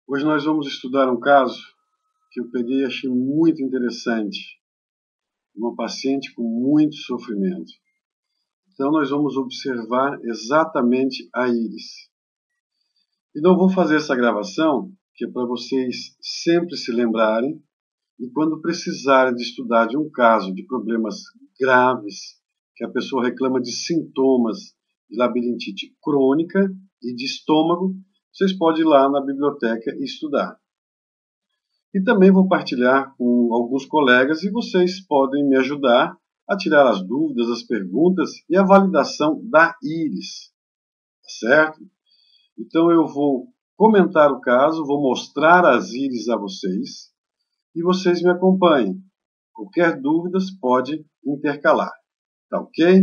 Hoje nós vamos estudar um caso que eu peguei e achei muito interessante. Uma paciente com muito sofrimento. Então nós vamos observar exatamente a íris. E não vou fazer essa gravação, que é para vocês sempre se lembrarem, e quando precisarem de estudar de um caso de problemas graves, que a pessoa reclama de sintomas de labirintite crônica e de estômago, vocês podem ir lá na biblioteca e estudar. E também vou partilhar com alguns colegas e vocês podem me ajudar a tirar as dúvidas, as perguntas e a validação da íris, certo? Então eu vou comentar o caso, vou mostrar as íris a vocês e vocês me acompanhem. Qualquer dúvida pode intercalar, tá ok?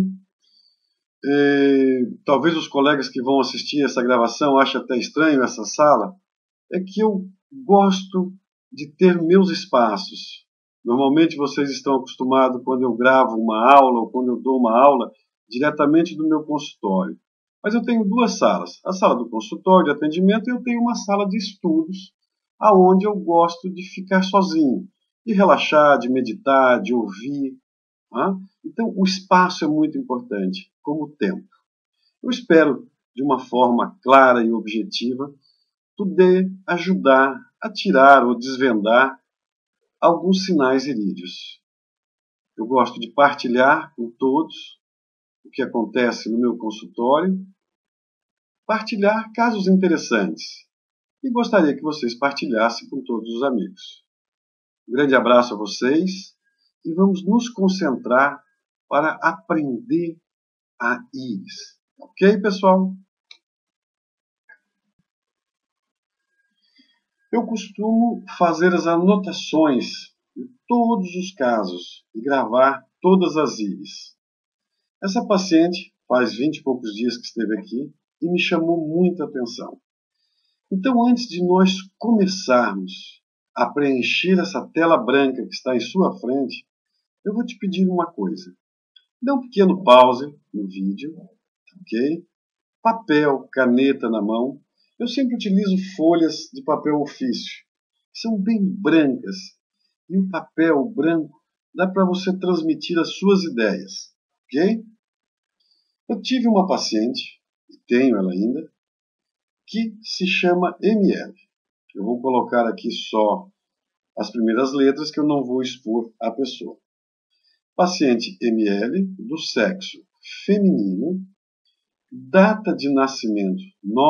Talvez os colegas que vão assistir essa gravação achem até estranho essa sala, é que eu gosto de ter meus espaços. Normalmente vocês estão acostumados quando eu gravo uma aula ou quando eu dou uma aula diretamente do meu consultório. Mas eu tenho duas salas. A sala do consultório de atendimento e eu tenho uma sala de estudos, aonde eu gosto de ficar sozinho, de relaxar, de meditar, de ouvir. Então o espaço é muito importante, como o tempo. Eu espero, de uma forma clara e objetiva, poder ajudar a tirar ou desvendar alguns sinais irídeos. Eu gosto de partilhar com todos o que acontece no meu consultório, partilhar casos interessantes e gostaria que vocês partilhassem com todos os amigos. Um grande abraço a vocês e vamos nos concentrar para aprender a íris. Ok, pessoal? Eu costumo fazer as anotações de todos os casos e gravar todas as íris. Essa paciente faz 20 e poucos dias que esteve aqui e me chamou muita atenção. Então, antes de nós começarmos a preencher essa tela branca que está em sua frente, eu vou te pedir uma coisa. Dê um pequeno pause no vídeo, ok? Papel, caneta na mão. Eu sempre utilizo folhas de papel ofício. São bem brancas. E o papel branco dá para você transmitir as suas ideias. Ok? Eu tive uma paciente, e tenho ela ainda, que se chama ML. Eu vou colocar aqui só as primeiras letras que eu não vou expor a pessoa. Paciente ML, do sexo feminino, data de nascimento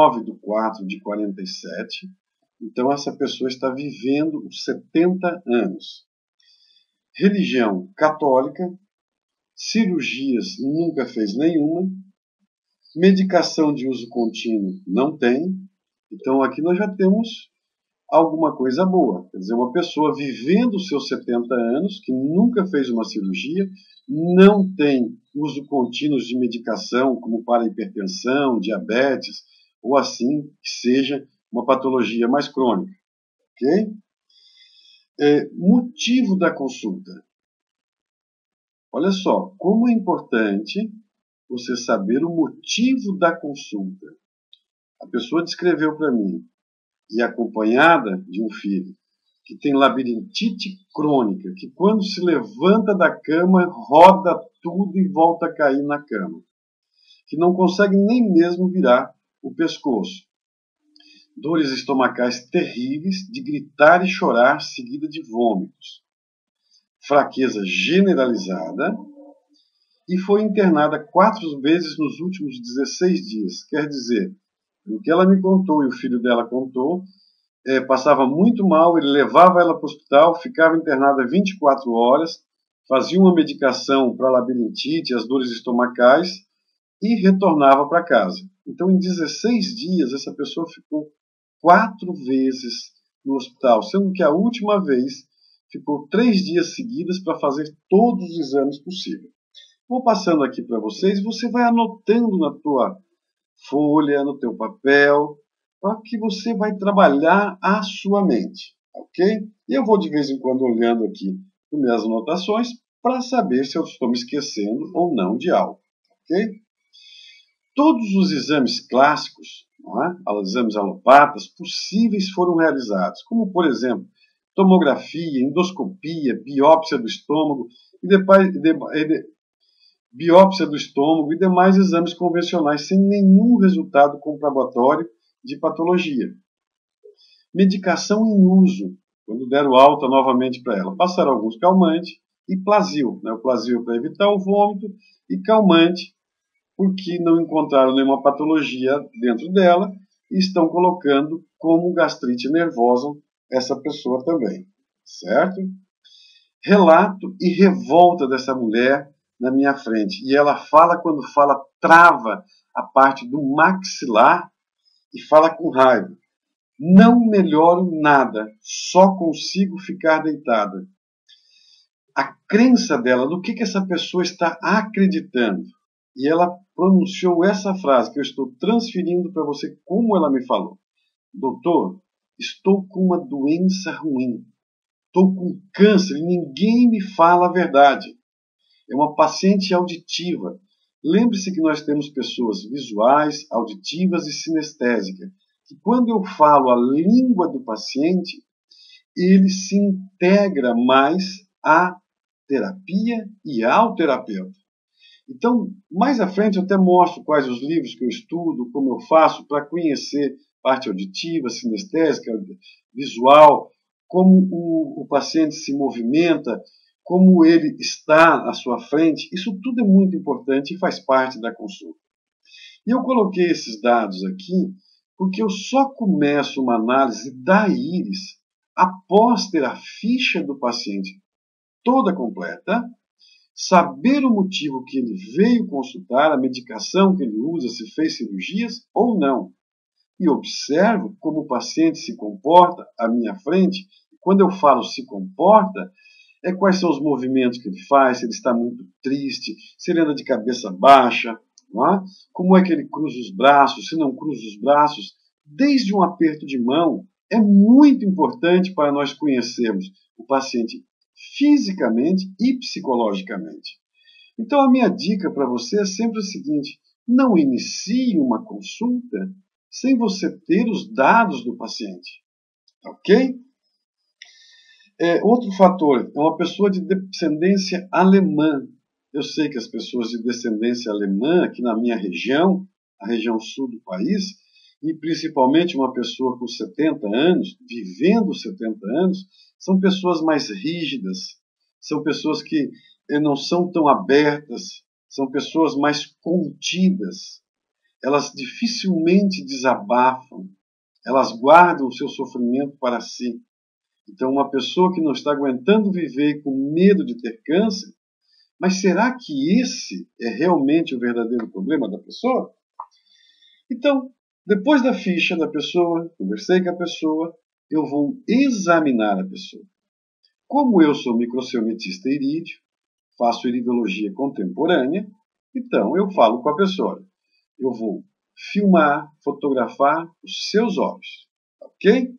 9/4/47. Então essa pessoa está vivendo os 70 anos. Religião católica, cirurgias nunca fez nenhuma, medicação de uso contínuo não tem. Então aqui nós já temos alguma coisa boa. Quer dizer, uma pessoa vivendo os seus 70 anos, que nunca fez uma cirurgia, não tem uso contínuo de medicação, como para hipertensão, diabetes, ou assim que seja uma patologia mais crônica. Ok? Motivo da consulta. Olha só, como é importante você saber o motivo da consulta. A pessoa descreveu para mim, e acompanhada de um filho, que tem labirintite crônica, que quando se levanta da cama, roda tudo e volta a cair na cama, que não consegue nem mesmo virar o pescoço. Dores estomacais terríveis, de gritar e chorar, seguida de vômitos. Fraqueza generalizada, e foi internada 4 vezes nos últimos 16 dias. Quer dizer, o que ela me contou e o filho dela contou, passava muito mal, ele levava ela para o hospital, ficava internada 24 horas, fazia uma medicação para labirintite, as dores estomacais, e retornava para casa. Então, em 16 dias, essa pessoa ficou 4 vezes no hospital, sendo que a última vez ficou 3 dias seguidos para fazer todos os exames possíveis. Vou passando aqui para vocês, você vai anotando na tua folha, no teu papel, para que você vai trabalhar a sua mente, ok? E eu vou de vez em quando olhando aqui as minhas anotações para saber se eu estou me esquecendo ou não de algo, ok? Todos os exames clássicos não é? Exames alopatas possíveis foram realizados, como, por exemplo, tomografia, endoscopia, biópsia do estômago e demais exames convencionais sem nenhum resultado comprobatório de patologia. Medicação em uso, quando deram alta novamente para ela, passaram alguns calmantes e Plasil, né? O Plasil para evitar o vômito e calmante, porque não encontraram nenhuma patologia dentro dela e estão colocando como gastrite nervosa essa pessoa também, certo? Relato e revolta dessa mulher na minha frente. E ela fala, quando fala, trava a parte do maxilar e fala com raiva. Não melhoro nada, só consigo ficar deitada. A crença dela, no que essa pessoa está acreditando. E ela pronunciou essa frase que eu estou transferindo para você como ela me falou. Doutor, estou com uma doença ruim. Estou com câncer e ninguém me fala a verdade. É uma paciente auditiva. Lembre-se que nós temos pessoas visuais, auditivas e sinestésicas. Que quando eu falo a língua do paciente, ele se integra mais à terapia e ao terapeuta. Então, mais à frente eu até mostro quais os livros que eu estudo, como eu faço para conhecer parte auditiva, sinestésica, visual, como o paciente se movimenta, como ele está à sua frente. Isso tudo é muito importante e faz parte da consulta. E eu coloquei esses dados aqui porque eu só começo uma análise da íris após ter a ficha do paciente toda completa, saber o motivo que ele veio consultar, a medicação que ele usa, se fez cirurgias ou não. E observo como o paciente se comporta à minha frente. Quando eu falo se comporta, é quais são os movimentos que ele faz, se ele está muito triste, se ele anda de cabeça baixa, não é? Como é que ele cruza os braços, se não cruza os braços. Desde um aperto de mão, é muito importante para nós conhecermos o paciente fisicamente e psicologicamente. Então a minha dica para você é sempre a seguinte: não inicie uma consulta sem você ter os dados do paciente, ok? Outro fator é uma pessoa de descendência alemã. Eu sei que as pessoas de descendência alemã, aqui na minha região, a região sul do país, e principalmente uma pessoa com 70 anos, vivendo 70 anos, são pessoas mais rígidas, são pessoas que não são tão abertas, são pessoas mais contidas. Elas dificilmente desabafam, elas guardam o seu sofrimento para si. Então, uma pessoa que não está aguentando viver com medo de ter câncer, mas será que esse é realmente o verdadeiro problema da pessoa? Então, depois da ficha da pessoa, conversei com a pessoa, eu vou examinar a pessoa. Como eu sou microcelmitista irídeo, faço iridologia contemporânea, então eu falo com a pessoa. Eu vou filmar, fotografar os seus olhos, ok?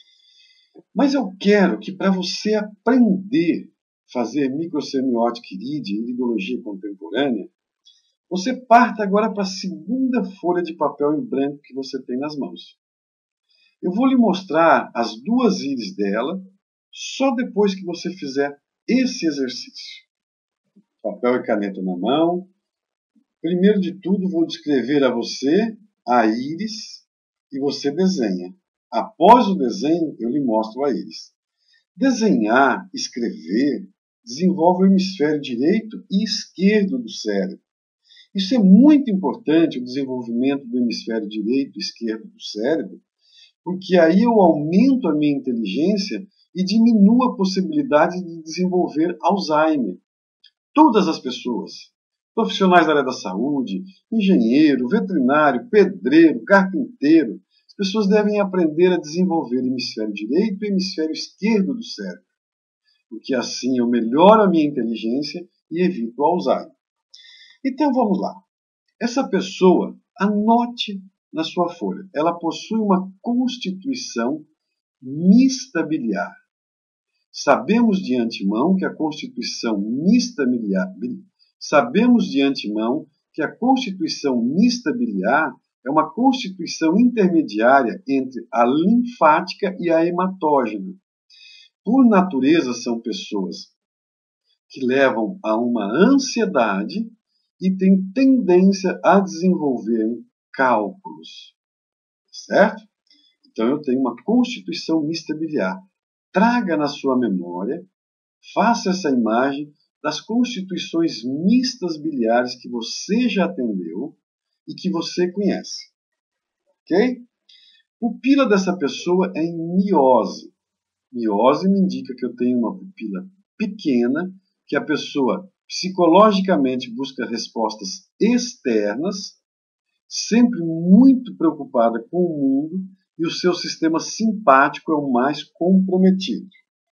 Mas eu quero que para você aprender a fazer microsemiótica irídea e iridologia contemporânea, você parta agora para a segunda folha de papel em branco que você tem nas mãos. Eu vou lhe mostrar as duas íris dela só depois que você fizer esse exercício. Papel e caneta na mão. Primeiro de tudo, vou descrever a você a íris e você desenha. Após o desenho, eu lhe mostro a íris. Desenhar, escrever, desenvolve o hemisfério direito e esquerdo do cérebro. Isso é muito importante, o desenvolvimento do hemisfério direito e esquerdo do cérebro, porque aí eu aumento a minha inteligência e diminuo a possibilidade de desenvolver Alzheimer. Todas as pessoas, profissionais da área da saúde, engenheiro, veterinário, pedreiro, carpinteiro, as pessoas devem aprender a desenvolver hemisfério direito e hemisfério esquerdo do cérebro, porque assim eu melhoro a minha inteligência e evito o Alzheimer. Então vamos lá. Essa pessoa, anote na sua folha, ela possui uma constituição mista biliar. Sabemos de antemão que a constituição mista biliar é uma constituição intermediária entre a linfática e a hematógena. Por natureza, são pessoas que levam a uma ansiedade e têm tendência a desenvolver cálculos. Certo? Então, eu tenho uma constituição mista biliar. Traga na sua memória, faça essa imagem das constituições mistas biliares que você já atendeu e que você conhece. Ok? Pupila dessa pessoa é em miose. Miose me indica que eu tenho uma pupila pequena, que a pessoa psicologicamente busca respostas externas, sempre muito preocupada com o mundo, e o seu sistema simpático é o mais comprometido.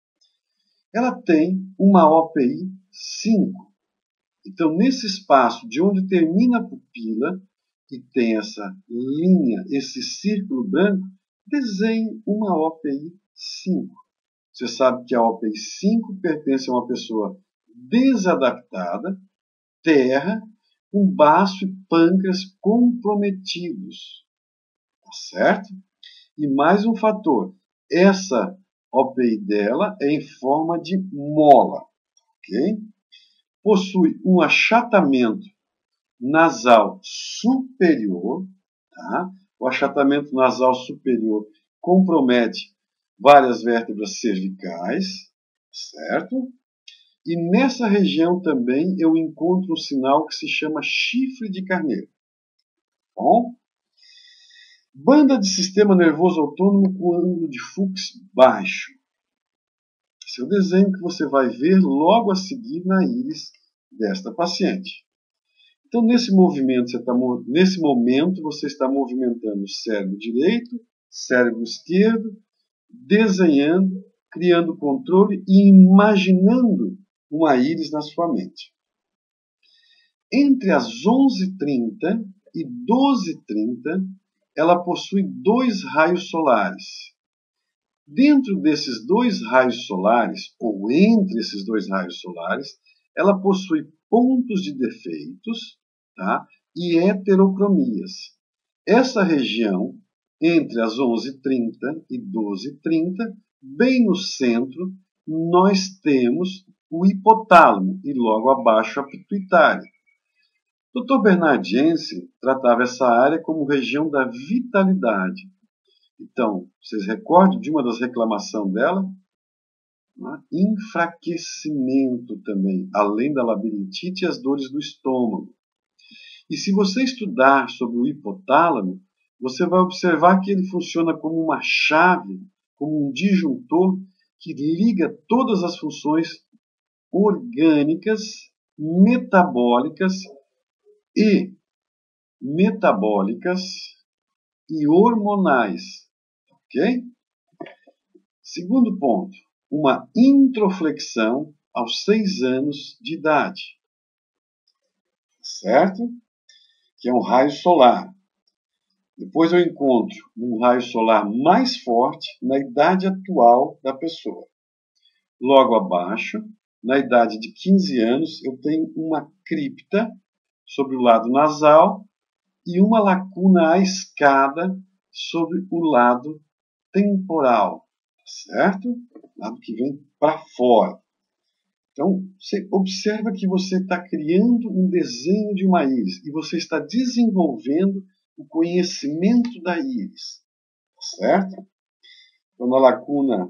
Ela tem uma OPI 5. Então, nesse espaço de onde termina a pupila, e tem essa linha, esse círculo branco, desenhe uma OPI 5. Você sabe que a OPI 5 pertence a uma pessoa desadaptada, terra, com baço e pâncreas comprometidos. Tá certo? E mais um fator. Essa OPI dela é em forma de mola. Ok? Possui um achatamento nasal superior. Tá? O achatamento nasal superior compromete várias vértebras cervicais, certo? E nessa região também eu encontro um sinal que se chama chifre de carneiro. Bom? Banda de sistema nervoso autônomo com ângulo de Fuchs baixo. Esse é o desenho que você vai ver logo a seguir na íris desta paciente. Então, nesse momento você está movimentando o cérebro direito, cérebro esquerdo, desenhando, criando controle e imaginando uma íris na sua mente. Entre as 11h30 e 12h30, ela possui 2 raios solares. Dentro desses 2 raios solares, ou entre esses 2 raios solares, ela possui pontos de defeitos, tá? E heterocromias. Essa região, entre as 11h30 e 12h30, bem no centro, nós temos o hipotálamo e logo abaixo a pituitária. Dr. Bernard Jensen tratava essa área como região da vitalidade. Então, vocês recordam de uma das reclamações dela? Enfraquecimento também, além da labirintite e as dores do estômago. E se você estudar sobre o hipotálamo, você vai observar que ele funciona como uma chave, como um disjuntor que liga todas as funções orgânicas, metabólicas e hormonais. Ok? Segundo ponto, uma introflexão aos 6 anos de idade. Certo? Que é um raio solar. Depois eu encontro um raio solar mais forte na idade atual da pessoa. Logo abaixo, na idade de 15 anos, eu tenho uma cripta sobre o lado nasal e uma lacuna à escada sobre o lado temporal, certo? Lado que vem para fora. Então, você observa que você está criando um desenho de uma íris e você está desenvolvendo o conhecimento da íris, certo? Então, na lacuna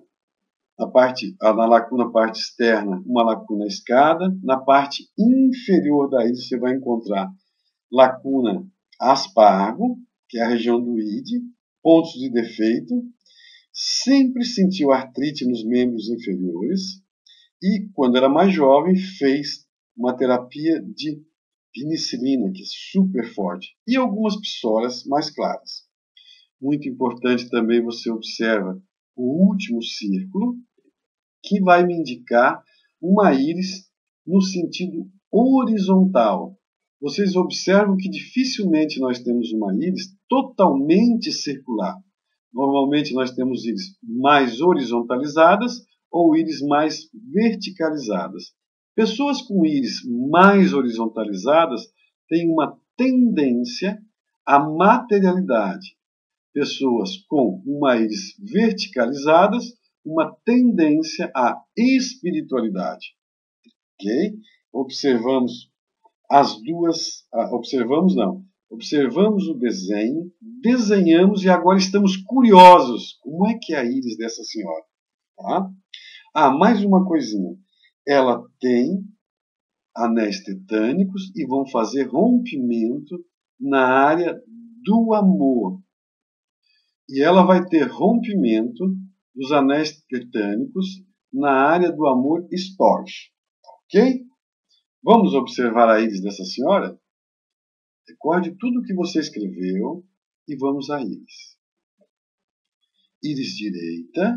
parte externa, uma lacuna à escada. Na parte inferior da íris, você vai encontrar lacuna aspargo, que é a região do id, pontos de defeito. Sempre sentiu artrite nos membros inferiores e, quando era mais jovem, fez uma terapia de penicilina, que é super forte, e algumas psorias mais claras. Muito importante também você observa o último círculo, que vai me indicar uma íris no sentido horizontal. Vocês observam que dificilmente nós temos uma íris totalmente circular. Normalmente nós temos íris mais horizontalizadas ou íris mais verticalizadas. Pessoas com íris mais horizontalizadas têm uma tendência a materialidade. Pessoas com uma íris verticalizadas, uma tendência à espiritualidade. Ok? Observamos as duas, observamos o desenho, desenhamos e agora estamos curiosos. Como é que é a íris dessa senhora? Tá? Mais uma coisinha. Ela tem anéis tetânicos e vão fazer rompimento na área do amor. E ela vai ter rompimento dos anéis tetânicos na área do amor storge. Ok? Vamos observar a íris dessa senhora? Recorde tudo o que você escreveu e vamos à íris. Íris direita.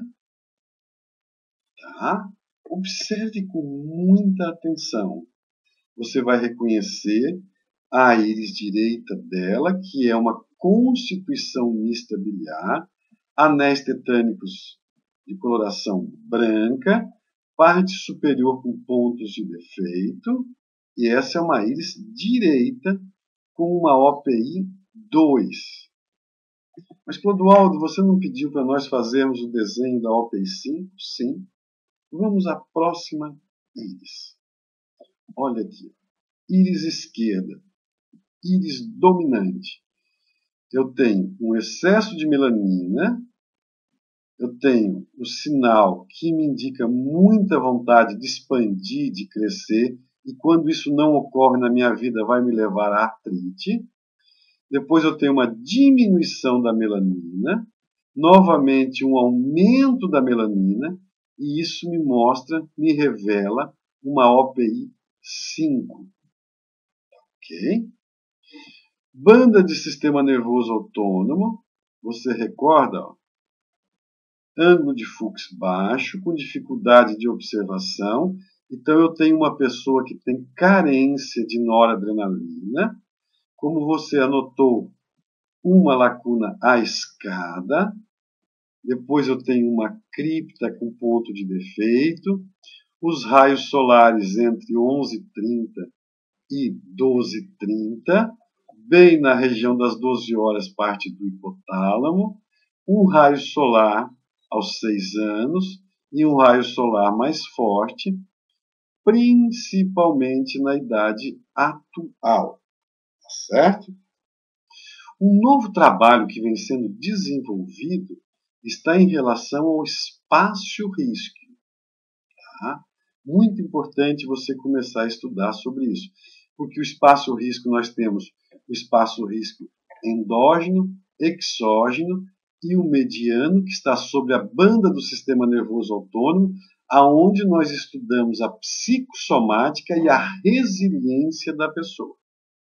Tá? Observe com muita atenção. Você vai reconhecer a íris direita dela, que é uma constituição mista biliar, anéis tetânicos de coloração branca, parte superior com pontos de defeito, e essa é uma íris direita com uma OPI 2. Mas, Clodoaldo, você não pediu para nós fazermos o desenho da OPI 5? Sim. Vamos à próxima íris. Olha aqui. Íris esquerda. Íris dominante. Eu tenho um excesso de melanina. Eu tenho o sinal que me indica muita vontade de expandir, de crescer. E quando isso não ocorre na minha vida, vai me levar à artrite. Depois eu tenho uma diminuição da melanina. Novamente um aumento da melanina. E isso me mostra, me revela uma OPI 5. Ok? Banda de sistema nervoso autônomo. Você recorda? Ó, ângulo de fluxo baixo, com dificuldade de observação. Então eu tenho uma pessoa que tem carência de noradrenalina. Como você anotou, uma lacuna à escada. Depois eu tenho uma cripta com ponto de defeito. Os raios solares entre 11h30 e 12h30. Bem na região das 12 horas, parte do hipotálamo. Um raio solar aos 6 anos e um raio solar mais forte, principalmente na idade atual. Certo? Um novo trabalho que vem sendo desenvolvido está em relação ao espaço-risco. Tá? Muito importante você começar a estudar sobre isso, porque o espaço-risco nós temos o espaço-risco endógeno, exógeno e o mediano, que está sobre a banda do sistema nervoso autônomo, aonde nós estudamos a psicossomática e a resiliência da pessoa.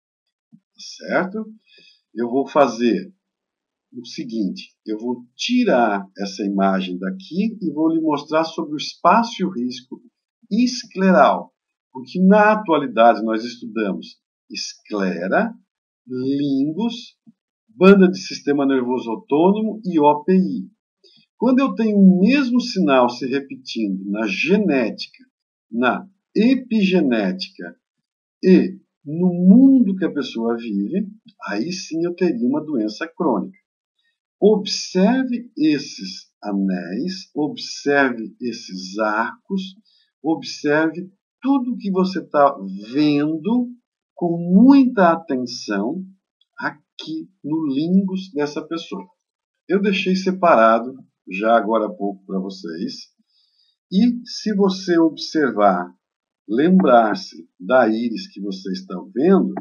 Certo? Eu vou fazer o seguinte, eu vou tirar essa imagem daqui e vou lhe mostrar sobre o espaço e o risco escleral, porque na atualidade nós estudamos esclera, limbos, banda de sistema nervoso autônomo e OPI. Quando eu tenho o mesmo sinal se repetindo na genética, na epigenética e no mundo que a pessoa vive, aí sim eu teria uma doença crônica. Observe esses anéis, observe esses arcos, observe tudo que você está vendo com muita atenção aqui no limbus dessa pessoa. Eu deixei separado já agora há pouco para vocês. E se você observar, lembrar-se da íris que você está vendo,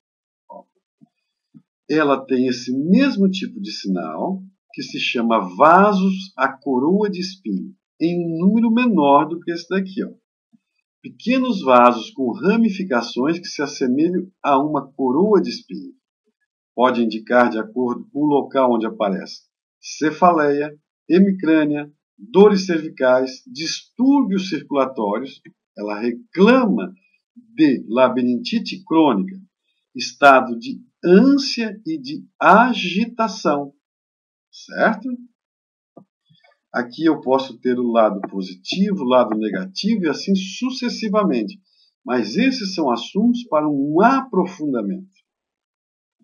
ela tem esse mesmo tipo de sinal, que se chama vasos à coroa de espinho, em um número menor do que esse daqui. Ó. Pequenos vasos com ramificações que se assemelham a uma coroa de espinho. Pode indicar, de acordo com o local onde aparece, cefaleia, hemicrânia, dores cervicais, distúrbios circulatórios. Ela reclama de labirintite crônica, estado de ânsia e de agitação, certo? Aqui eu posso ter o lado positivo, o lado negativo e assim sucessivamente. Mas esses são assuntos para um aprofundamento.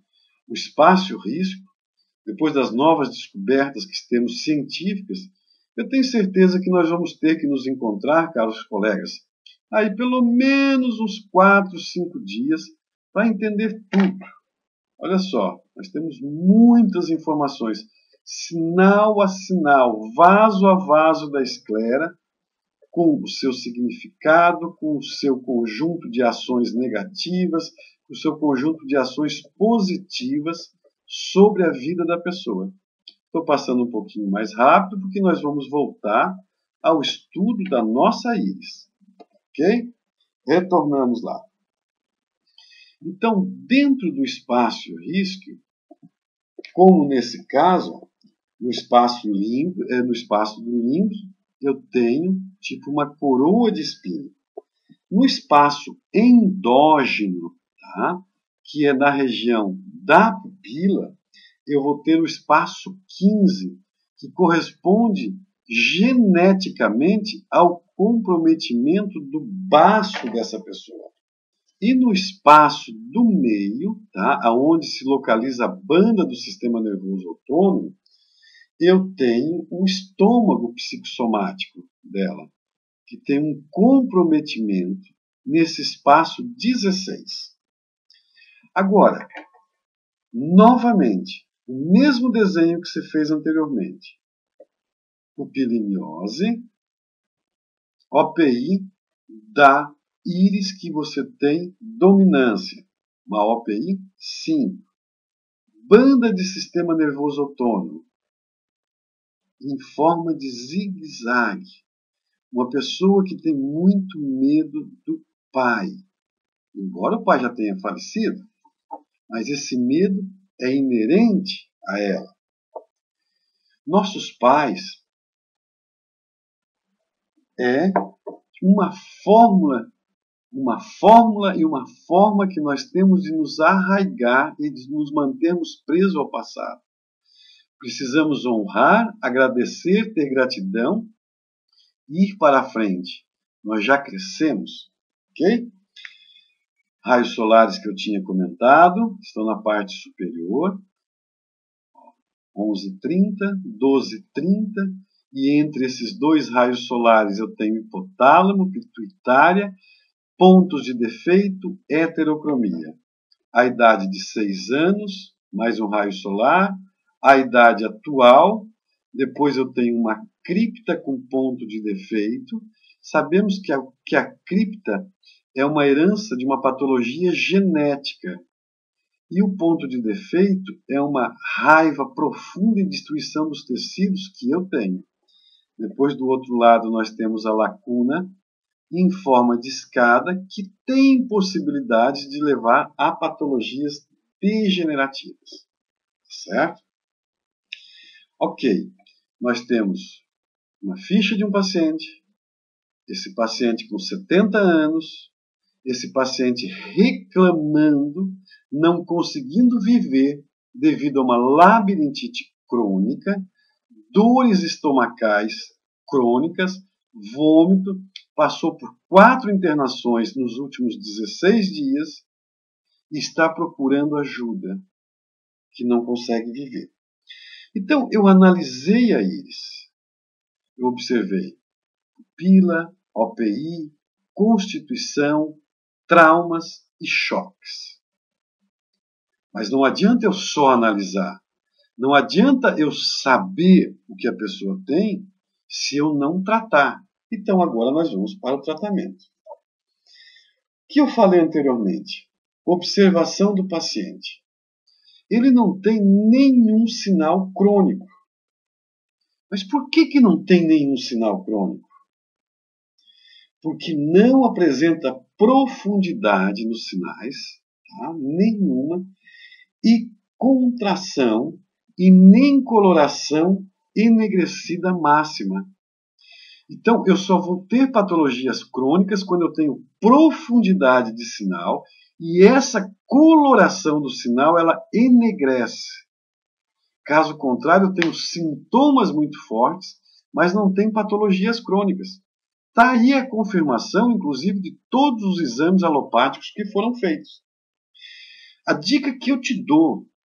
o espaço-risco, depois das novas descobertas que temos científicas, eu tenho certeza que nós vamos ter que nos encontrar, caros colegas, aí pelo menos uns 4, 5 dias para entender tudo. Olha só, nós temos muitas informações, sinal a sinal, vaso a vaso da esclera, com o seu significado, com o seu conjunto de ações negativas, com o seu conjunto de ações positivas sobre a vida da pessoa. Estou passando um pouquinho mais rápido porque nós vamos voltar ao estudo da nossa íris. Ok? Retornamos lá. Então, dentro do espaço-risco, como nesse caso, no espaço do limbo, eu tenho tipo uma coroa de espinho. No espaço endógeno, tá? Que é na região da pupila, eu vou ter o espaço 15, que corresponde geneticamente ao comprometimento do baço dessa pessoa. E no espaço do meio, tá? Onde se localiza a banda do sistema nervoso autônomo, eu tenho o estômago psicossomático dela, que tem um comprometimento nesse espaço 16. Agora, novamente, o mesmo desenho que você fez anteriormente. Pupilimiose, OPI da íris que você tem dominância, uma OPI 5. Banda de sistema nervoso autônomo, em forma de zigue-zague. Uma pessoa que tem muito medo do pai. Embora o pai já tenha falecido, mas esse medo é inerente a ela. Nossos pais é uma fórmula e uma forma que nós temos de nos arraigar e de nos mantermos presos ao passado. Precisamos honrar, agradecer, ter gratidão e ir para a frente. Nós já crescemos, ok? Raios solares que eu tinha comentado estão na parte superior, 11h30, 12h30, e entre esses dois raios solares eu tenho hipotálamo, pituitária, pontos de defeito, heterocromia. A idade de 6 anos, mais um raio solar, a idade atual, depois eu tenho uma cripta com ponto de defeito. Sabemos que a cripta é uma herança de uma patologia genética. E o ponto de defeito é uma raiva profunda e destruição dos tecidos que eu tenho. Depois, do outro lado, nós temos a lacuna em forma de escada que tem possibilidade de levar a patologias degenerativas. Certo? Ok. Nós temos uma ficha de um paciente, esse paciente com 70 anos, esse paciente reclamando, não conseguindo viver devido a uma labirintite crônica, dores estomacais crônicas, vômito, passou por 4 internações nos últimos 16 dias e está procurando ajuda, que não consegue viver. Então, eu analisei a íris. Eu observei pupila, OPI, constituição, traumas e choques. Mas não adianta eu só analisar. Não adianta eu saber o que a pessoa tem se eu não tratar. Então agora nós vamos para o tratamento. O que eu falei anteriormente? Observação do paciente. Ele não tem nenhum sinal crônico. Mas por que não tem nenhum sinal crônico? Porque não apresenta profundidade nos sinais, tá? Nenhuma, e contração, e nem coloração enegrecida máxima. Então, eu só vou ter patologias crônicas quando eu tenho profundidade de sinal e essa coloração do sinal, ela enegrece. Caso contrário, eu tenho sintomas muito fortes, mas não tenho patologias crônicas. Está aí a confirmação, inclusive, de todos os exames alopáticos que foram feitos. A dica que eu te dou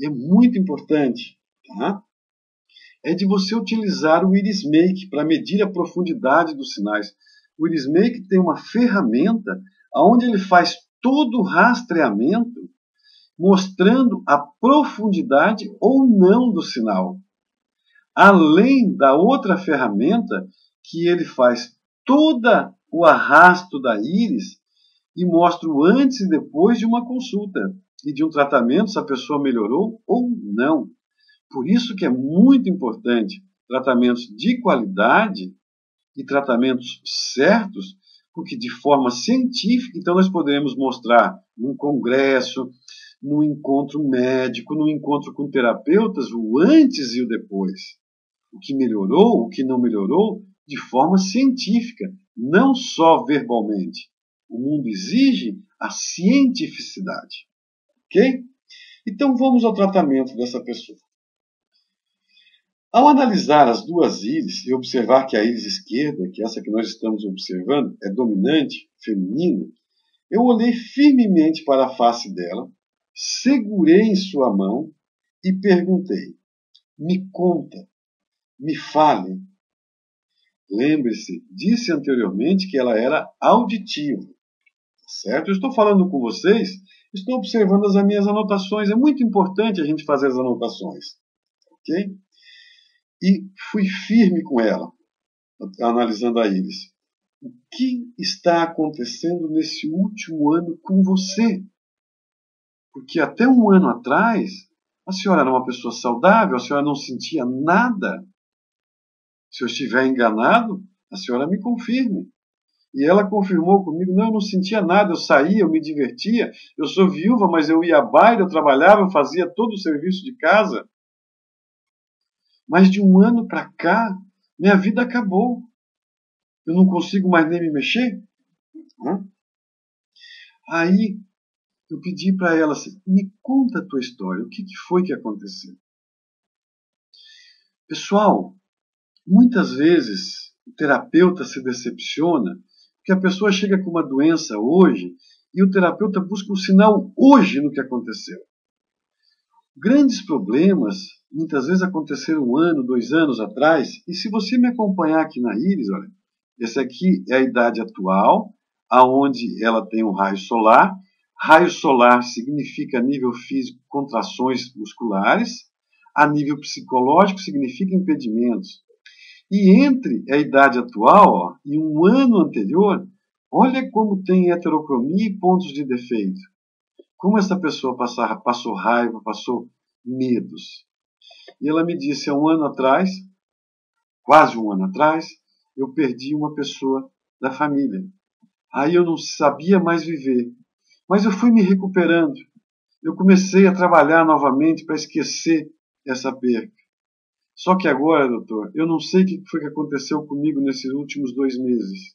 e é muito importante, tá? É de você utilizar o Iris Make para medir a profundidade dos sinais. O Iris Make tem uma ferramenta onde ele faz todo o rastreamento, mostrando a profundidade ou não do sinal. Além da outra ferramenta que ele faz todo o arrasto da íris e mostra o antes e depois de uma consulta e de um tratamento, se a pessoa melhorou ou não. Por isso que é muito importante tratamentos de qualidade e tratamentos certos, porque de forma científica, então nós podemos mostrar num congresso, num encontro médico, num encontro com terapeutas, o antes e o depois. O que melhorou, o que não melhorou, de forma científica, não só verbalmente. O mundo exige a cientificidade. Ok? Então vamos ao tratamento dessa pessoa. Ao analisar as duas íris e observar que a íris esquerda, que é essa que nós estamos observando, é dominante, feminina, eu olhei firmemente para a face dela, segurei em sua mão e perguntei: me conta, me fale. Lembre-se, disse anteriormente que ela era auditiva, certo? Eu estou falando com vocês, estou observando as minhas anotações, é muito importante a gente fazer as anotações, ok? E fui firme com ela, analisando a íris. O que está acontecendo nesse último ano com você? Porque até um ano atrás, a senhora era uma pessoa saudável, a senhora não sentia nada. Se eu estiver enganado, a senhora me confirme. E ela confirmou comigo, não, eu não sentia nada, eu saía, eu me divertia, eu sou viúva, mas eu ia a baile, eu trabalhava, eu fazia todo o serviço de casa. Mas de um ano para cá, minha vida acabou. Eu não consigo mais nem me mexer. Aí eu pedi para ela assim, me conta a tua história, o que foi que aconteceu? Pessoal, muitas vezes o terapeuta se decepciona porque a pessoa chega com uma doença hoje e o terapeuta busca um sinal hoje no que aconteceu. Grandes problemas muitas vezes aconteceram 1 ano, 2 anos atrás, e se você me acompanhar aqui na íris, olha, essa aqui é a idade atual, aonde ela tem um raio solar. Raio solar significa a nível físico contrações musculares, a nível psicológico significa impedimentos. E entre a idade atual e um ano anterior, olha como tem heterocromia e pontos de defeito. Como essa pessoa passou raiva, passou medos. E ela me disse, há 1 ano atrás, quase 1 ano atrás, eu perdi uma pessoa da família. Aí eu não sabia mais viver. Mas eu fui me recuperando. Eu comecei a trabalhar novamente para esquecer essa perca. Só que agora, doutor, eu não sei o que foi que aconteceu comigo nesses últimos 2 meses.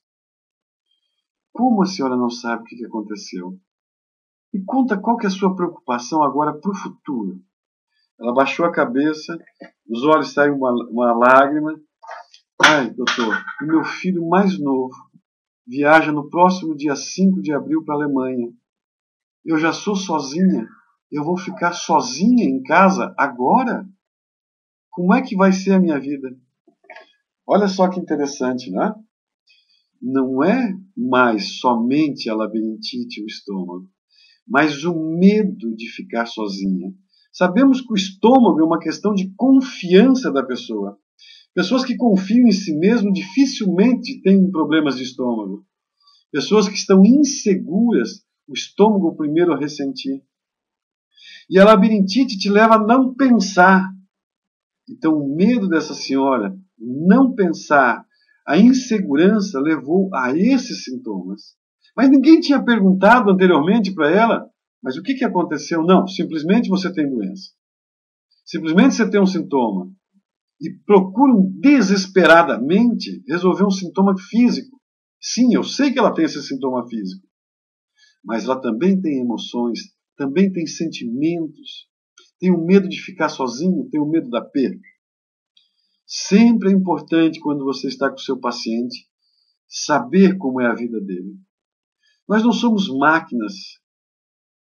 Como a senhora não sabe o que aconteceu? Me conta qual que é a sua preocupação agora para o futuro. Ela baixou a cabeça, nos olhos saiu uma lágrima. Ai, doutor, o meu filho mais novo viaja no próximo dia 5 de abril para a Alemanha. Eu já sou sozinha. Eu vou ficar sozinha em casa agora? Como é que vai ser a minha vida? Olha só que interessante, né? Não é mais somente a labirintite, o estômago, mas o medo de ficar sozinha. Sabemos que o estômago é uma questão de confiança da pessoa. Pessoas que confiam em si mesmo dificilmente têm problemas de estômago. Pessoas que estão inseguras, o estômago é o primeiro a ressentir. E a labirintite te leva a não pensar. Então o medo dessa senhora, não pensar, a insegurança levou a esses sintomas. Mas ninguém tinha perguntado anteriormente para ela, mas o que aconteceu? Não, simplesmente você tem doença. Simplesmente você tem um sintoma. E procuram desesperadamente resolver um sintoma físico. Sim, eu sei que ela tem esse sintoma físico. Mas ela também tem emoções, também tem sentimentos. Tem o medo de ficar sozinho, tem o medo da perda. Sempre é importante, quando você está com o seu paciente, saber como é a vida dele. Nós não somos máquinas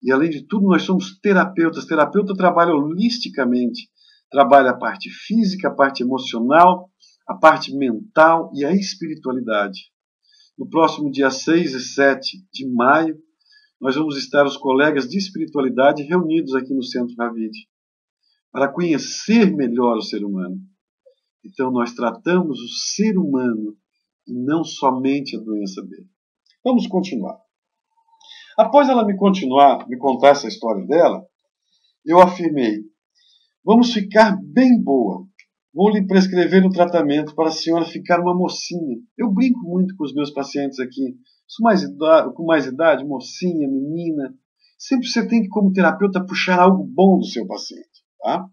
E, além de tudo, nós somos terapeutas. Terapeuta trabalha holisticamente. Trabalha a parte física, a parte emocional, a parte mental e a espiritualidade. No próximo dia 6 e 7 de maio, nós vamos estar os colegas de espiritualidade reunidos aqui no Centro Ravid, para conhecer melhor o ser humano. Então, nós tratamos o ser humano e não somente a doença dele. Vamos continuar. Após ela me contar essa história dela, eu afirmei: vamos ficar bem boa. Vou lhe prescrever um tratamento para a senhora ficar uma mocinha. Eu brinco muito com os meus pacientes aqui. Com mais idade, mocinha, menina. Sempre você tem que, como terapeuta, puxar algo bom do seu paciente. Tá?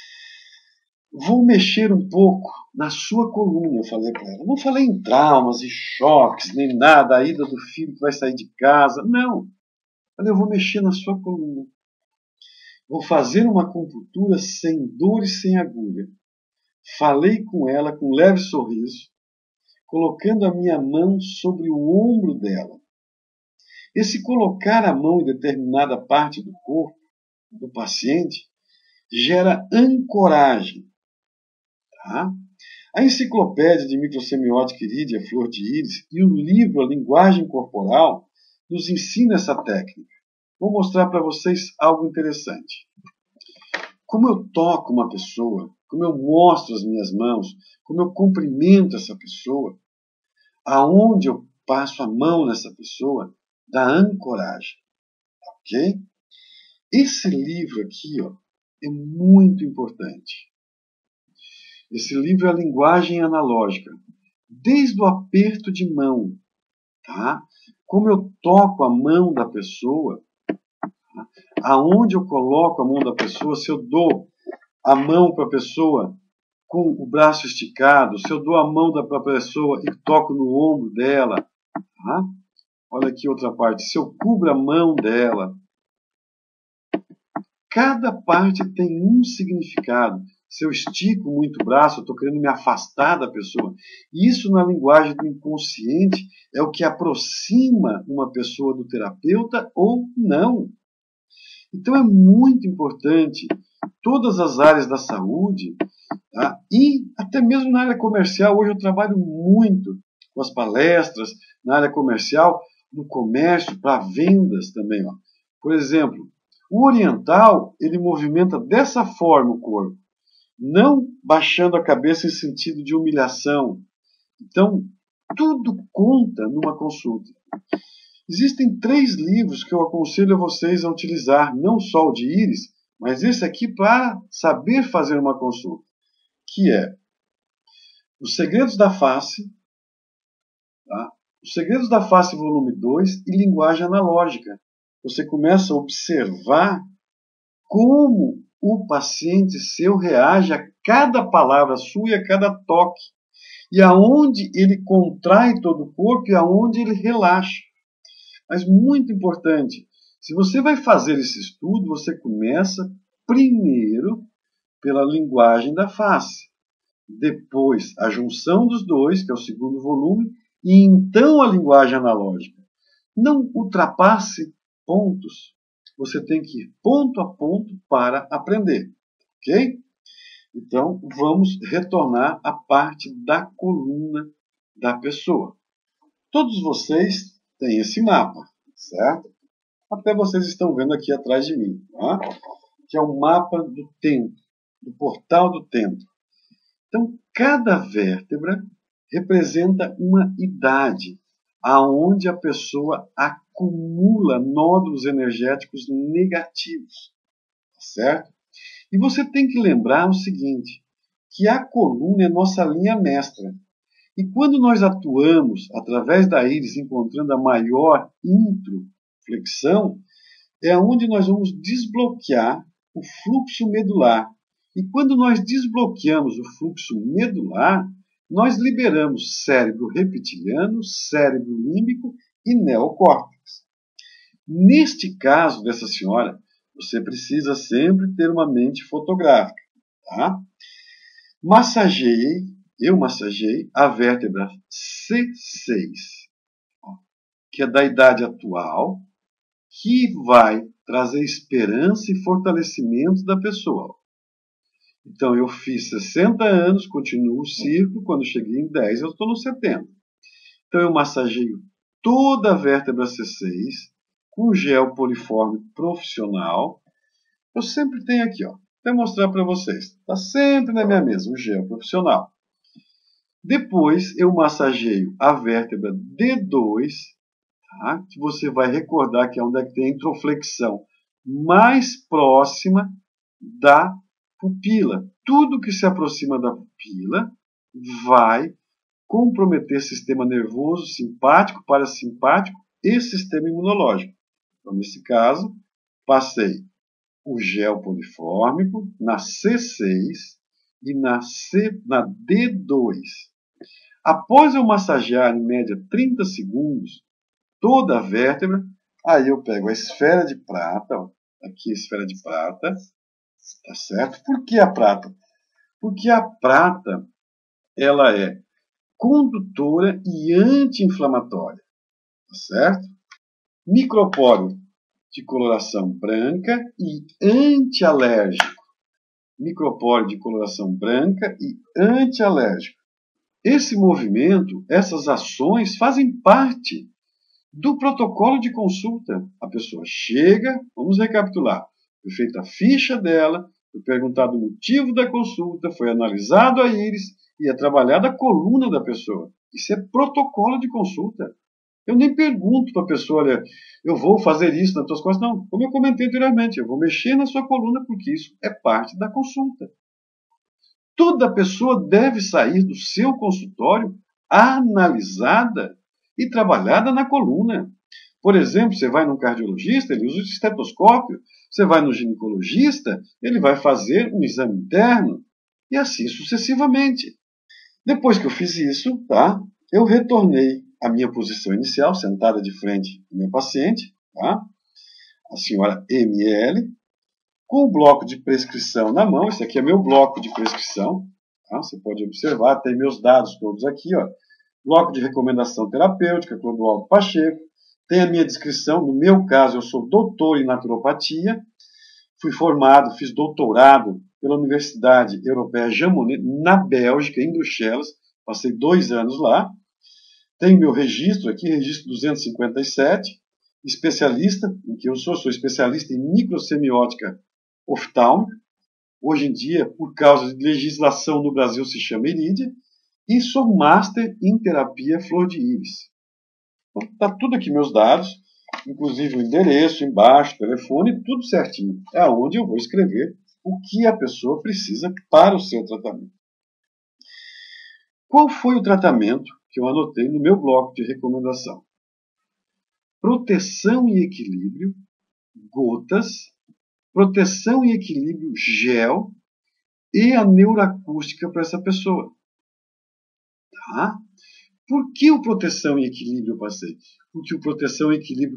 Vou mexer um pouco na sua coluna, eu falei para ela. Não falei em traumas e choques, nem nada, a ida do filho que vai sair de casa. Não. Falei, eu vou mexer na sua coluna. Vou fazer uma acupuntura sem dor e sem agulha. Falei com ela com um leve sorriso, colocando a minha mão sobre o ombro dela. Esse colocar a mão em determinada parte do corpo do paciente gera ancoragem. Tá? A enciclopédia de microsemiótica irídea, Flor de Íris, e o livro A Linguagem Corporal nos ensina essa técnica. Vou mostrar para vocês algo interessante. Como eu toco uma pessoa, como eu mostro as minhas mãos, como eu cumprimento essa pessoa, aonde eu passo a mão nessa pessoa, dá ancoragem. Ok? Esse livro aqui, ó, é muito importante. Esse livro é a linguagem analógica. Desde o aperto de mão, tá? Como eu toco a mão da pessoa, tá? Aonde eu coloco a mão da pessoa, se eu dou a mão para a pessoa com o braço esticado, se eu dou a mão para a pessoa e toco no ombro dela, tá? Olha aqui outra parte, se eu cubro a mão dela, cada parte tem um significado. Se eu estico muito o braço, eu estou querendo me afastar da pessoa. Isso, na linguagem do inconsciente, é o que aproxima uma pessoa do terapeuta ou não. Então é muito importante, todas as áreas da saúde, tá? E até mesmo na área comercial. Hoje eu trabalho muito com as palestras na área comercial, no comércio, para vendas também. Ó. Por exemplo, o oriental, ele movimenta dessa forma o corpo, não baixando a cabeça em sentido de humilhação. Então, tudo conta numa consulta. Existem 3 livros que eu aconselho a vocês a utilizar, não só o de Íris, mas esse aqui para saber fazer uma consulta, que é Os Segredos da Face, tá? Os Segredos da Face, volume 2, e Linguagem Analógica. Você começa a observar como o paciente seu reage a cada palavra sua e a cada toque, e aonde ele contrai todo o corpo e aonde ele relaxa. Mas muito importante, se você vai fazer esse estudo, você começa primeiro pela linguagem da face, depois a junção dos dois, que é o segundo volume, e então a linguagem analógica. Não ultrapasse pontos. Você tem que ir ponto a ponto para aprender. Ok? Então, vamos retornar à parte da coluna da pessoa. Todos vocês têm esse mapa, certo? Até vocês estão vendo aqui atrás de mim, tá? Que é o mapa do tempo, do portal do tempo. Então, cada vértebra representa uma idade, aonde a pessoa acumula nódulos energéticos negativos, certo? E você tem que lembrar o seguinte, que a coluna é nossa linha mestra. E quando nós atuamos através da íris, encontrando a maior introflexão, é onde nós vamos desbloquear o fluxo medular. E quando nós desbloqueamos o fluxo medular, nós liberamos cérebro reptiliano, cérebro límbico e neocórtex. Neste caso dessa senhora, você precisa sempre ter uma mente fotográfica. Tá? Eu massageei a vértebra C6, que é da idade atual, que vai trazer esperança e fortalecimento da pessoa. Então, eu fiz 60 anos, continuo o círculo, quando cheguei em 10, eu estou no 70. Então, eu massageio toda a vértebra C6 com gel poliforme profissional. Eu sempre tenho aqui, ó, vou mostrar para vocês. Está sempre na minha mesa o gel profissional. Depois, eu massageio a vértebra D2, tá? Que você vai recordar que é onde é que tem a introflexão mais próxima da pupila. Tudo que se aproxima da pupila vai comprometer sistema nervoso, simpático, parasimpático e sistema imunológico. Então, nesse caso, passei o gel polifórmico na C6 e na D2. Após eu massagear em média 30 segundos toda a vértebra, aí eu pego a esfera de prata, ó, aqui a esfera de prata, tá certo? Por que a prata? Porque a prata, ela é condutora e anti-inflamatória, tá certo? Micropóreo de coloração branca e antialérgico. Micropóreo de coloração branca e antialérgico. Esse movimento, essas ações fazem parte do protocolo de consulta. A pessoa chega, vamos recapitular, foi feita a ficha dela, foi perguntado o motivo da consulta, foi analisado a íris e é trabalhada a coluna da pessoa. Isso é protocolo de consulta. Eu nem pergunto para a pessoa, olha, eu vou fazer isso nas tuas costas. Não, como eu comentei anteriormente, eu vou mexer na sua coluna porque isso é parte da consulta. Toda pessoa deve sair do seu consultório analisada e trabalhada na coluna. Por exemplo, você vai num cardiologista, ele usa o estetoscópio. Você vai no ginecologista, ele vai fazer um exame interno. E assim sucessivamente. Depois que eu fiz isso, tá, eu retornei à minha posição inicial, sentada de frente à minha paciente, tá, a senhora ML, com o bloco de prescrição na mão. Esse aqui é meu bloco de prescrição. Tá? Você pode observar, tem meus dados todos aqui. Ó. Bloco de recomendação terapêutica, Clodoaldo Pacheco. Tem a minha descrição. No meu caso, eu sou doutor em naturopatia. Fui formado, fiz doutorado pela Universidade Europeia Jean Monnet, na Bélgica, em Bruxelas. Passei 2 anos lá. Tem meu registro aqui, registro 257. Especialista, em que eu sou especialista em microsemiótica oftálmica. Hoje em dia, por causa de legislação no Brasil, se chama Iridia. E sou master em terapia flor de íris. Então, está tudo aqui meus dados, inclusive o endereço embaixo, telefone, tudo certinho. É onde eu vou escrever o que a pessoa precisa para o seu tratamento. Qual foi o tratamento que eu anotei no meu bloco de recomendação? Proteção e equilíbrio, gotas, proteção e equilíbrio gel e a neuroacústica para essa pessoa. Tá? Por que o proteção e equilíbrio eu passei? Porque o proteção e equilíbrio,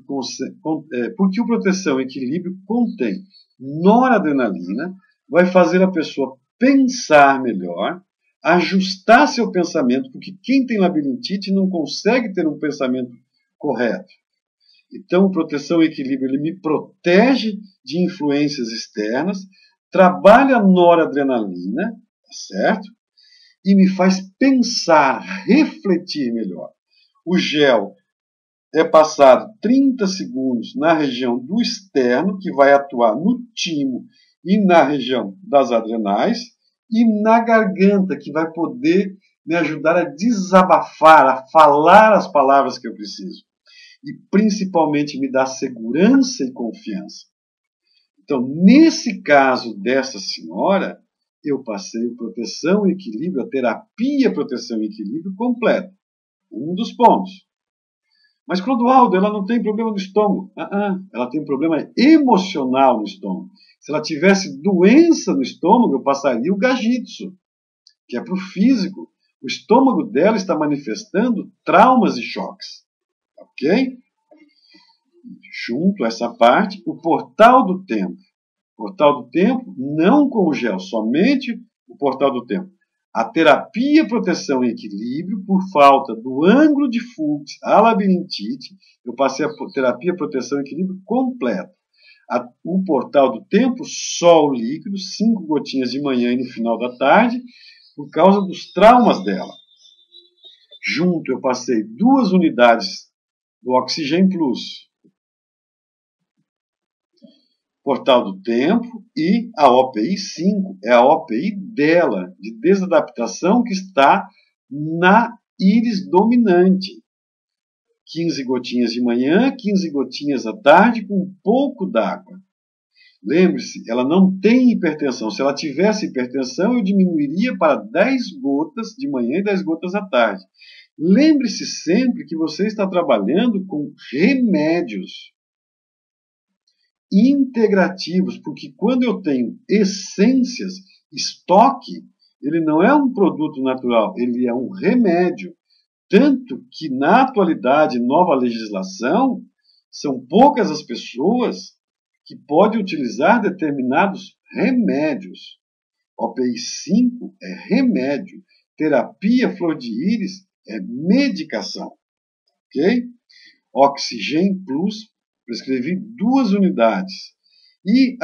contém noradrenalina, vai fazer a pessoa pensar melhor, ajustar seu pensamento, porque quem tem labirintite não consegue ter um pensamento correto. Então, proteção e equilíbrio, ele me protege de influências externas, trabalha a noradrenalina, tá certo? E me faz pensar, refletir melhor. O gel é passado 30 segundos na região do externo, que vai atuar no timo e na região das adrenais, e na garganta, que vai poder me ajudar a desabafar, a falar as palavras que eu preciso. E principalmente me dar segurança e confiança. Então, nesse caso dessa senhora, eu passei o proteção e equilíbrio, a terapia proteção e equilíbrio completa. Um dos pontos. Mas, Clodoaldo, ela não tem problema no estômago. Ela tem problema emocional no estômago. Se ela tivesse doença no estômago, eu passaria o Gajitsu, que é para o físico. O estômago dela está manifestando traumas e choques. Ok? Junto a essa parte, o portal do tempo. Portal do tempo, não com o gel, somente o portal do tempo. A terapia proteção e equilíbrio, por falta do ângulo de Fuchs, a labirintite, eu passei a terapia proteção e equilíbrio completa. O portal do tempo, sol líquido, 5 gotinhas de manhã e no final da tarde, por causa dos traumas dela. Junto eu passei 2 unidades do Oxigênio Plus, portal do tempo, e a OPI 5 é a OPI dela, de desadaptação, que está na íris dominante. 15 gotinhas de manhã, 15 gotinhas à tarde, com um pouco d'água. Lembre-se, ela não tem hipertensão. Se ela tivesse hipertensão, eu diminuiria para 10 gotas de manhã e 10 gotas à tarde. Lembre-se sempre que você está trabalhando com remédios integrativos, porque quando eu tenho essências, estoque, ele não é um produto natural, ele é um remédio. Tanto que, na atualidade, nova legislação, são poucas as pessoas que podem utilizar determinados remédios. OPI 5 é remédio. Terapia flor de íris é medicação. Ok? Oxigênio Plus, prescrevi 2 unidades. E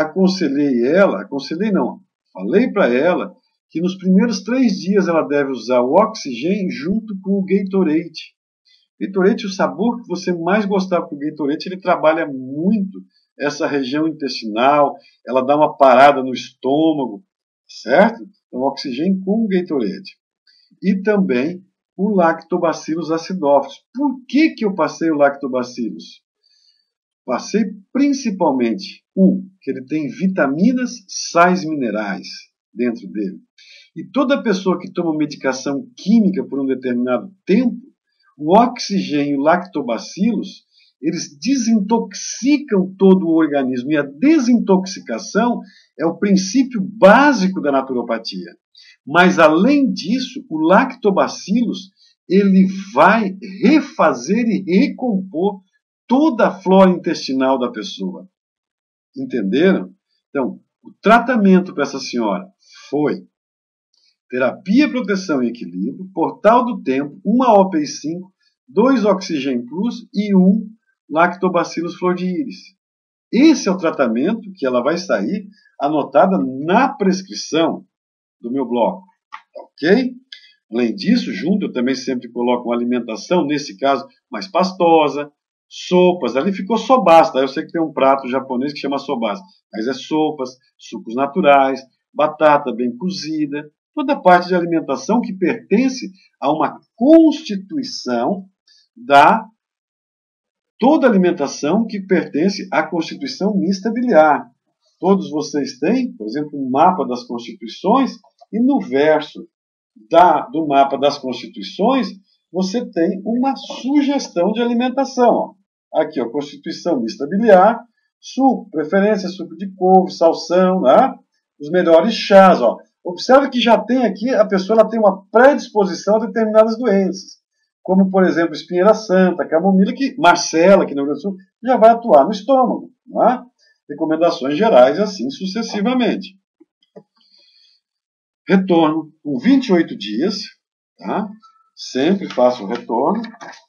falei para ela que nos primeiros 3 dias ela deve usar o oxigênio junto com o Gatorade. Gatorade, o sabor que você mais gostar, porque o Gatorade ele trabalha muito essa região intestinal, ela dá uma parada no estômago, certo? Então, oxigênio com o Gatorade. E também o Lactobacillus acidófilos. Por que eu passei o Lactobacillus? Passei principalmente, que ele tem vitaminas, sais minerais dentro dele. E toda pessoa que toma medicação química por um determinado tempo, o oxigênio e o lactobacillus, eles desintoxicam todo o organismo. E a desintoxicação é o princípio básico da naturopatia. Mas, além disso, o lactobacillus, ele vai refazer e recompor toda a flora intestinal da pessoa. Entenderam? Então, o tratamento para essa senhora foi terapia, proteção e equilíbrio, portal do tempo, 1 OPI 5, 2 Oxigênio Plus e 1 Lactobacillus flor de íris. Esse é o tratamento que ela vai sair anotada na prescrição do meu bloco. Ok? Além disso, junto eu também sempre coloco uma alimentação, nesse caso, mais pastosa, sopas, ali ficou sobasta. Eu sei que tem um prato japonês que chama sobasta, mas é sopas, sucos naturais, batata bem cozida, toda a parte de alimentação que pertence a uma constituição toda alimentação que pertence à constituição mista biliar. Todos vocês têm, por exemplo, um mapa das constituições, e no verso do mapa das constituições, você tem uma sugestão de alimentação. Ó. Aqui, ó, constituição mista biliar, suco, preferência, suco de couve, salsão, né? Os melhores chás. Ó. Observe que já tem aqui, a pessoa tem uma predisposição a determinadas doenças, como, por exemplo, espinheira santa, camomila, Marcela, que no Rio Grande do Sul, já vai atuar no estômago. Né? Recomendações gerais e assim sucessivamente. Retorno com 28 dias, tá? Sempre faço o retorno.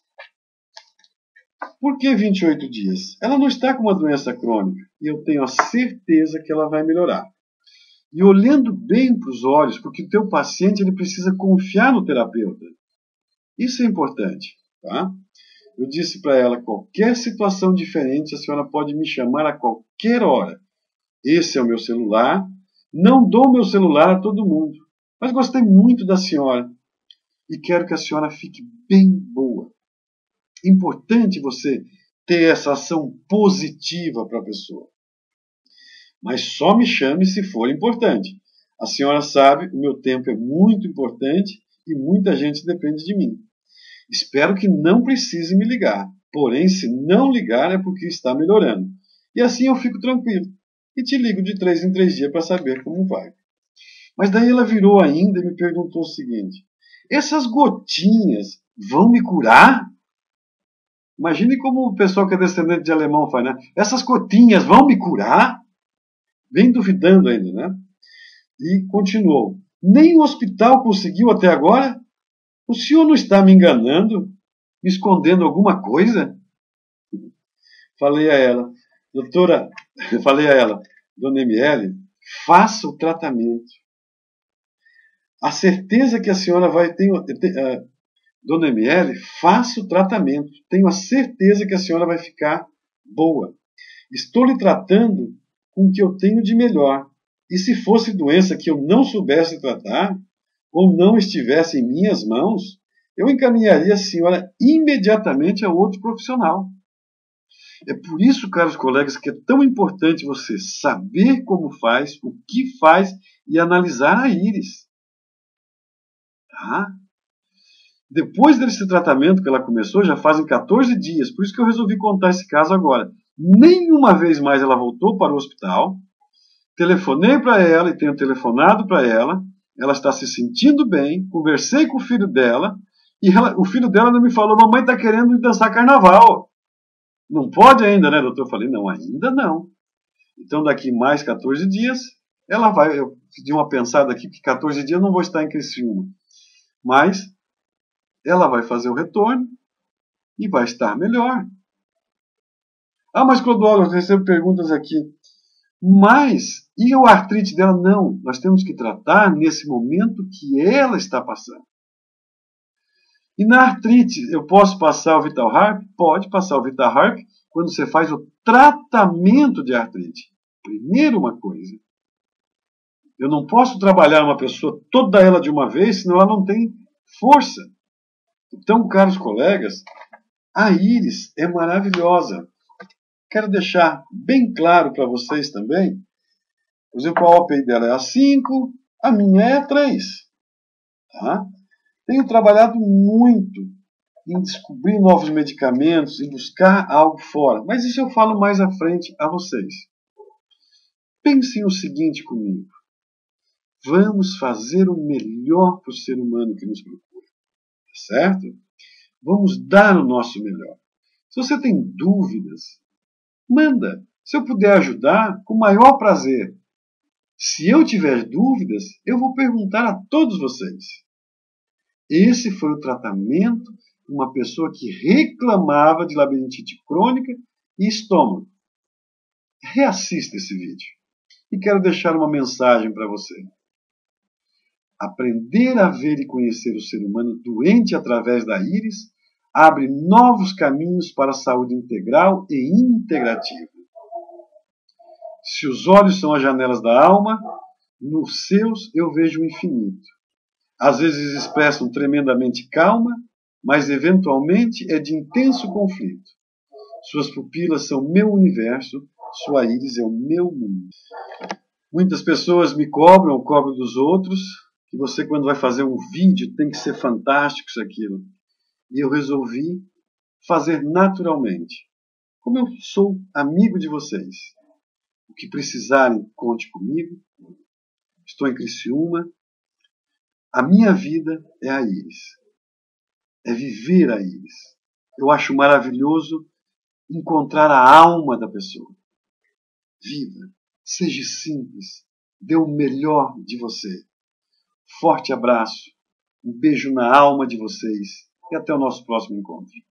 Por que 28 dias? Ela não está com uma doença crônica e eu tenho a certeza que ela vai melhorar. E olhando bem para os olhos, porque o teu paciente ele precisa confiar no terapeuta. Isso é importante, tá? Eu disse para ela, qualquer situação diferente, a senhora pode me chamar a qualquer hora. Esse é o meu celular. Não dou meu celular a todo mundo, mas gostei muito da senhora e quero que a senhora fique bem boa. Importante você ter essa ação positiva para a pessoa. Mas só me chame se for importante. A senhora sabe, o meu tempo é muito importante e muita gente depende de mim. Espero que não precise me ligar. Porém, se não ligar é porque está melhorando. E assim eu fico tranquilo. E te ligo de 3 em 3 dias para saber como vai. Mas daí ela virou ainda e me perguntou o seguinte: essas gotinhas vão me curar? Imagine como o pessoal que é descendente de alemão faz, né? Essas gotinhas vão me curar? Vem duvidando ainda, né? E continuou. Nem o hospital conseguiu até agora? O senhor não está me enganando? Me escondendo alguma coisa? Falei a ela, doutora, falei a ela, dona ML, faça o tratamento. A certeza que a senhora vai ter, dona ML, faça o tratamento. Tenho a certeza que a senhora vai ficar boa. Estou lhe tratando com o que eu tenho de melhor. E se fosse doença que eu não soubesse tratar, ou não estivesse em minhas mãos, eu encaminharia a senhora imediatamente a outro profissional. É por isso, caros colegas, que é tão importante você saber como faz, o que faz e analisar a íris. Tá? Depois desse tratamento que ela começou, já fazem 14 dias, por isso que eu resolvi contar esse caso agora. Nenhuma vez mais ela voltou para o hospital. Telefonei para ela e tenho telefonado para ela. Ela está se sentindo bem. Conversei com o filho dela e o filho dela não me falou: mamãe está querendo dançar carnaval. Não pode ainda, né, doutor? Eu falei: não, ainda não. Então, daqui mais 14 dias, ela vai. Eu pedi uma pensada aqui, que 14 dias eu não vou estar em Criciúma. Mas ela vai fazer o retorno e vai estar melhor. Ah, mas Clodoaldo, eu recebo perguntas aqui. Mas, e a artrite dela? Não, nós temos que tratar nesse momento que ela está passando. E na artrite, eu posso passar o Vital Harp? Pode passar o Vital Harp quando você faz o tratamento de artrite. Primeiro uma coisa. Eu não posso trabalhar uma pessoa toda ela de uma vez, senão ela não tem força. Então, caros colegas, a íris é maravilhosa. Quero deixar bem claro para vocês também. Por exemplo, a OPI dela é a 5, a minha é a 3. Tá? Tenho trabalhado muito em descobrir novos medicamentos, em buscar algo fora. Mas isso eu falo mais à frente a vocês. Pensem o seguinte comigo. Vamos fazer o melhor para o ser humano que nos procura. Certo? Vamos dar o nosso melhor. Se você tem dúvidas, manda. Se eu puder ajudar, com o maior prazer. Se eu tiver dúvidas, eu vou perguntar a todos vocês. Esse foi o tratamento de uma pessoa que reclamava de labirintite crônica e estômago. Reassista esse vídeo. E quero deixar uma mensagem para você. Aprender a ver e conhecer o ser humano doente através da íris abre novos caminhos para a saúde integral e integrativa. Se os olhos são as janelas da alma, nos seus eu vejo o infinito. Às vezes expressam tremendamente calma, mas eventualmente é de intenso conflito. Suas pupilas são meu universo, sua íris é o meu mundo. Muitas pessoas me cobram dos outros, que você, quando vai fazer um vídeo, tem que ser fantástico isso, aquilo. E eu resolvi fazer naturalmente. Como eu sou amigo de vocês, o que precisarem, conte comigo. Estou em Criciúma. A minha vida é a íris. É viver a íris. Eu acho maravilhoso encontrar a alma da pessoa. Viva. Seja simples. Dê o melhor de você. Forte abraço. Um beijo na alma de vocês. E até o nosso próximo encontro.